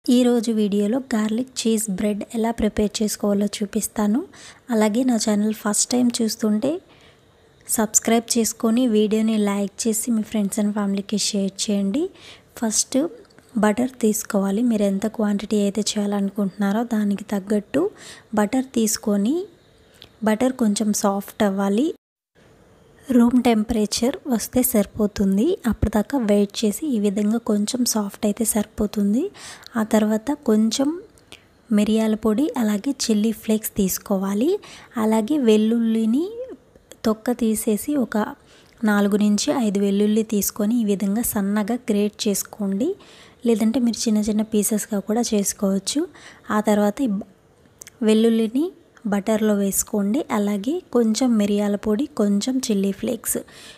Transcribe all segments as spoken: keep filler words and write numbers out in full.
ఈ రోజు వీడియోలో గార్లిక్ చీజ్ బ్రెడ్ ఎలా ప్రిపేర్ చేసుకోవాలో చూపిస్తాను. అలాగే నా ఛానల్ ఫస్ట్ టైం చూస్తుంటే సబ్స్క్రైబ్ చేసుకొని వీడియోని లైక్ చేసి మీ ఫ్రెండ్స్ అండ్ ఫ్యామిలీకి షేర్ చేయండి. ఫస్ట్ బటర్ తీసుకోవాలి. మీరు ఎంత క్వాంటిటీ అయితే చేయాలనుకుంటున్నారో దానికి తగ్గట్టు బటర్ తీసుకొని బటర్ కొంచెం సాఫ్ట్ అవ్వాలి. రూమ్ టెంపరేచర్ వస్తే సరిపోతుంది. అప్పటిదాకా వెయిట్ చేసి ఈ విధంగా కొంచెం సాఫ్ట్ అయితే సరిపోతుంది. ఆ తర్వాత కొంచెం మిరియాల పొడి అలాగే చిల్లీ ఫ్లేక్స్ తీసుకోవాలి. అలాగే వెల్లుల్లిని తొక్క తీసేసి ఒక నాలుగు నుంచి ఐదు వెల్లుల్లి తీసుకొని ఈ విధంగా సన్నగా గ్రేట్ చేసుకోండి. లేదంటే మీరు చిన్న చిన్న పీసెస్గా కూడా చేసుకోవచ్చు. ఆ తర్వాత వెల్లుల్లిని బటర్లో వేసుకోండి. అలాగే కొంచెం మిరియాల పొడి, కొంచెం చిల్లీ ఫ్లేక్స్,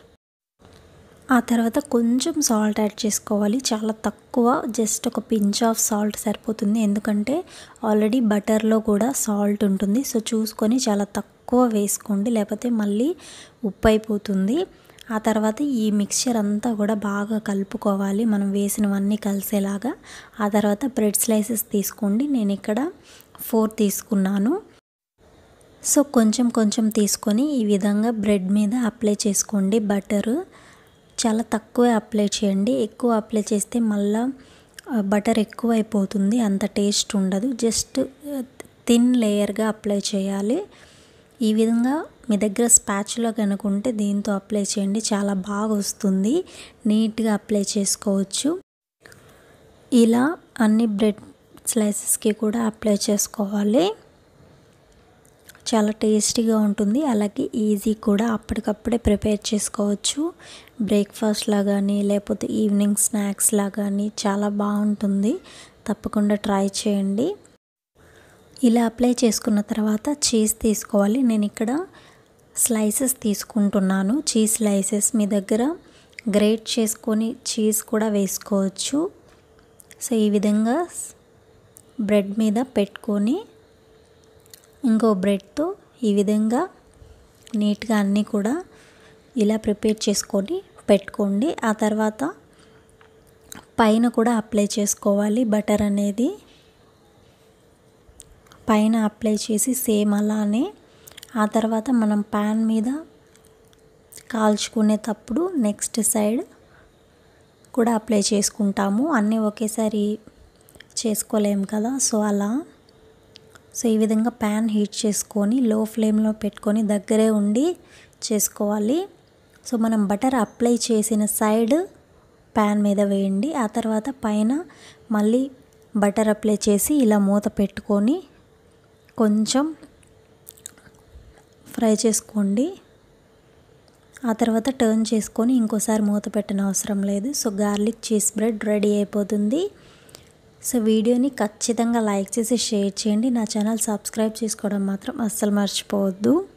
ఆ తర్వాత కొంచెం సాల్ట్ యాడ్ చేసుకోవాలి. చాలా తక్కువ, జస్ట్ ఒక పించ్ ఆఫ్ సాల్ట్ సరిపోతుంది. ఎందుకంటే ఆల్రెడీ బటర్లో కూడా సాల్ట్ ఉంటుంది. సో చూసుకొని చాలా తక్కువ వేసుకోండి, లేకపోతే మళ్ళీ ఉప్పు అయిపోతుంది. ఆ తర్వాత ఈ మిక్స్చర్ అంతా కూడా బాగా కలుపుకోవాలి, మనం వేసినవన్నీ కలిసేలాగా. ఆ తర్వాత బ్రెడ్ స్లైసెస్ తీసుకోండి. నేను ఇక్కడ ఫోర్ తీసుకున్నాను. సో కొంచెం కొంచెం తీసుకొని ఈ విధంగా బ్రెడ్ మీద అప్లై చేసుకోండి. బటర్ చాలా తక్కువ అప్లై చేయండి. ఎక్కువ అప్లై చేస్తే మళ్ళీ బటర్ ఎక్కువ అయిపోతుంది, అంత టేస్ట్ ఉండదు. జస్ట్ థిన్ లేయర్గా అప్లై చేయాలి. ఈ విధంగా మీ దగ్గర స్పాచులా కనుకుంటే దీంతో అప్లై చేయండి, చాలా బాగా వస్తుంది. నీట్గా అప్లై చేసుకోవచ్చు. ఇలా అన్ని బ్రెడ్ స్లైసెస్కి కూడా అప్లై చేసుకోవాలి. చాలా టేస్టీగా ఉంటుంది. అలాగే ఈజీ కూడా, అప్పటికప్పుడే ప్రిపేర్ చేసుకోవచ్చు. బ్రేక్ఫాస్ట్లా కానీ లేకపోతే ఈవినింగ్ స్నాక్స్లా కానీ చాలా బాగుంటుంది. తప్పకుండా ట్రై చేయండి. ఇలా అప్లై చేసుకున్న తర్వాత చీజ్ తీసుకోవాలి. నేను ఇక్కడ స్లైసెస్ తీసుకుంటున్నాను. చీజ్ స్లైసెస్ మీ దగ్గర గ్రేట్ చేసుకొని చీజ్ కూడా వేసుకోవచ్చు. సో ఈ విధంగా బ్రెడ్ మీద పెట్టుకొని ఇంకో బ్రెడ్తో ఈ విధంగా నీట్గా అన్నీ కూడా ఇలా ప్రిపేర్ చేసుకొని పెట్టుకోండి. ఆ తర్వాత పైన కూడా అప్లై చేసుకోవాలి. బటర్ అనేది పైన అప్లై చేసి సేమ్ అలానే ఆ తర్వాత మనం ప్యాన్ మీద కాల్చుకునేటప్పుడు నెక్స్ట్ సైడ్ కూడా అప్లై చేసుకుంటాము. అన్నీ ఒకేసారి చేసుకోలేము కదా, సో అలా. సో ఈ విధంగా ప్యాన్ హీట్ చేసుకొని లో ఫ్లేమ్లో పెట్టుకొని దగ్గరే ఉండి చేసుకోవాలి. సో మనం బటర్ అప్లై చేసిన సైడ్ ప్యాన్ మీద వేయండి. ఆ తర్వాత పైన మళ్ళీ బటర్ అప్లై చేసి ఇలా మూత పెట్టుకొని కొంచెం ఫ్రై చేసుకోండి. ఆ తర్వాత టర్న్ చేసుకొని ఇంకోసారి మూత పెట్టిన అవసరం లేదు. So garlic cheese bread ready అయిపోతుంది. సో వీడియోని ఖచ్చితంగా లైక్ చేసి షేర్ చేయండి. నా ఛానల్ సబ్స్క్రైబ్ చేసుకోవడం మాత్రం అస్సలు మర్చిపోవద్దు.